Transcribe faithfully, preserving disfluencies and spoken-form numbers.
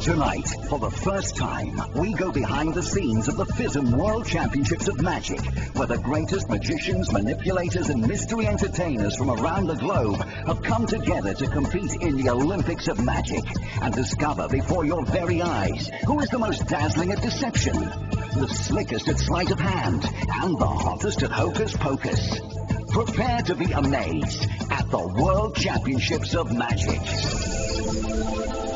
Tonight, for the first time, we go behind the scenes of the FISM World Championships of Magic, where the greatest magicians, manipulators and mystery entertainers from around the globe have come together to compete in the Olympics of Magic and discover before your very eyes who is the most dazzling at deception, the slickest at sleight of hand, and the hottest at hocus pocus. Prepare to be amazed at the World Championships of Magic.